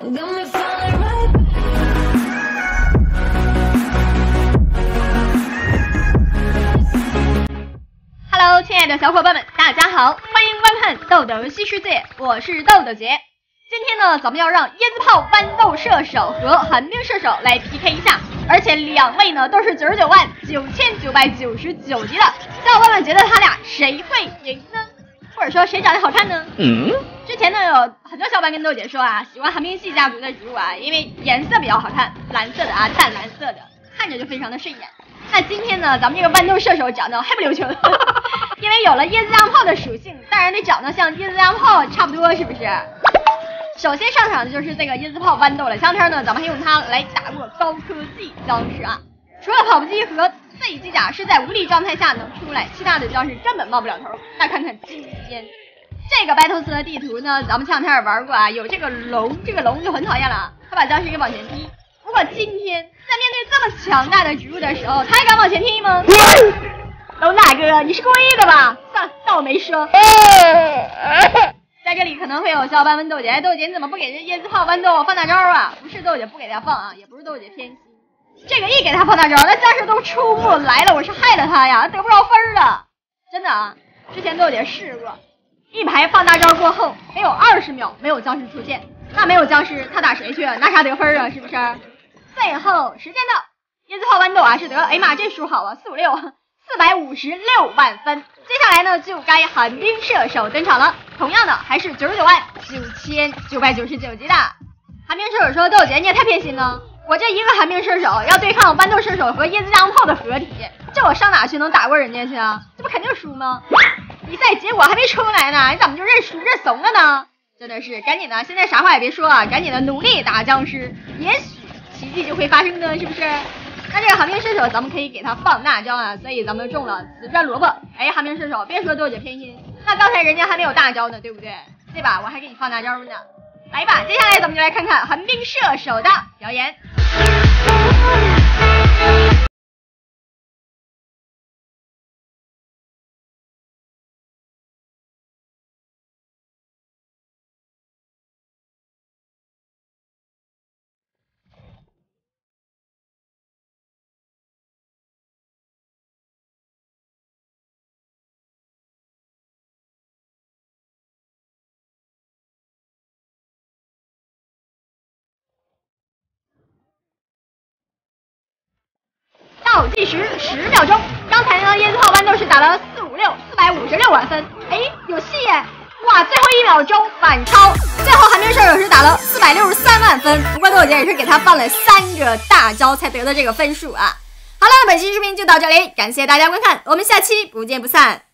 Hello， 亲爱的小伙伴们，大家好，欢迎观看豆豆新世界，我是豆豆姐。今天呢，咱们要让椰子炮豌豆射手和寒冰射手来 PK 一下，而且两位呢都是999999级的，小伙伴们觉得他俩谁会赢呢？或者说谁长得好看呢？之前呢有很多小伙伴跟豆姐说啊，喜欢寒冰系家族的植物啊，因为颜色比较好看，蓝色的啊，淡蓝色的，看着就非常的顺眼。那今天呢，咱们这个豌豆射手长得黑不溜秋的，因为有了椰子酱炮的属性，当然得长得像椰子酱炮差不多，是不是？首先上场的就是这个椰子炮豌豆了，前两天呢咱们还用它来打过高科技僵尸啊。除了跑步机和 C 机甲是在无力状态下能出来，其他的僵尸根本冒不了头。那看看今天这个白头斯的地图呢，咱们前两天也玩过啊，有这个龙，这个龙就很讨厌了，他把僵尸给往前踢。不过今天在面对这么强大的植物的时候，他还敢往前踢吗？龙大哥，你是故意的吧？算了，当我没说。在这里可能会有小伙伴问豆姐，哎，豆姐你怎么不给这椰子炮豌豆放大招啊？不是豆姐不给他放啊，也不是豆姐偏心，这个一给他放大招，那僵尸都出不来了，我是害了他呀，得不着分的，真的啊。之前豆姐试过，一排放大招过后，没有20秒没有僵尸出现，那没有僵尸他打谁去？拿啥得分啊？是不是？最后时间到，椰子炮豌豆啊是得，哎呀妈，这数好啊，456，456万分。接下来呢，就该寒冰射手登场了，同样的还是999999级的。寒冰射手说：“豆姐你也太偏心了，我这一个寒冰射手要对抗豌豆射手和椰子酱炮的合体，这我上哪去能打过人家去啊？这不肯定输吗？比赛结果还没出来呢，你怎么就认输认怂了呢？真的是赶紧的，现在啥话也别说啊，赶紧的努力打僵尸，也许奇迹就会发生的，是不是？”那这个寒冰射手咱们可以给他放大招啊，所以咱们中了紫钻萝卜。哎，寒冰射手别说豆姐偏心，那刚才人家还没有大招呢，对不对？对吧？我还给你放大招呢。来吧，接下来咱们就来看看寒冰射手的表演。倒计时10秒钟，刚才呢椰子炮豌豆是打了456万分，哎，有戏耶！哇，最后1秒钟反超，最后寒冰射手是打了463万分，不过豆姐也是给他放了3个大招才得的这个分数啊。好了，本期视频就到这里，感谢大家观看，我们下期不见不散。